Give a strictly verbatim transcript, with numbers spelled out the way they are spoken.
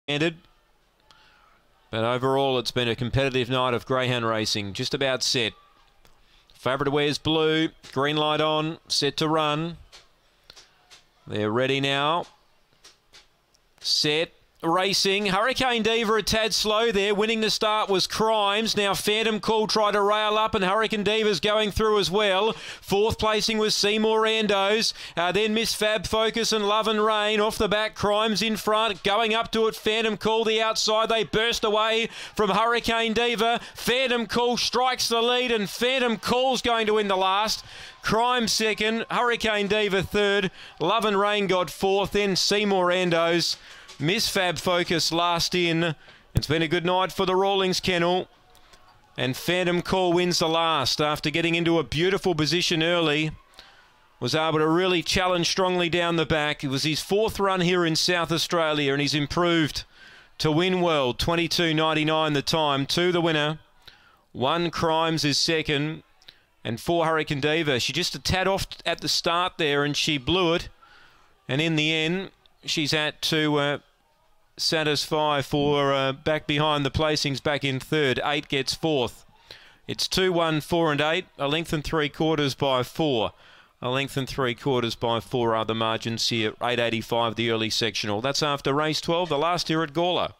But overall, it's been a competitive night of greyhound racing. Just about set. Favourite wears blue. Green light on. Set to run. They're ready now. Set. Racing. Hurricane Diva a tad slow there. Winning the start was Crimes. Now Phantom Call tried to rail up and Hurricane Diva's going through as well. Fourth placing was Seymour Andos. Uh, then Miss Fab Focus and Love and Rain. Off the back, Crimes in front. Going up to it, Phantom Call the outside. They burst away from Hurricane Diva. Phantom Call strikes the lead and Phantom Call's going to win the last. Crime second, Hurricane Diva third. Love and Rain got fourth. Then Seymour Andos. Miss Fab Focus last in. It's been a good night for the Rawlings Kennel. And Phantom Call wins the last after getting into a beautiful position early. Was able to really challenge strongly down the back. It was his fourth run here in South Australia and he's improved to win world. twenty-two ninety-nine the time. Two the winner. One Crimes is second. And four Hurricane Diva. She just a tad off at the start there and she blew it. And in the end, she's had to uh, satisfy for uh, back behind the placings back in third. Eight gets fourth. It's two, one, four and eight. A length and three quarters by four. A length and three quarters by four are the margins here. eight eighty-five the early sectional. That's after race twelve, the last here at Gawler.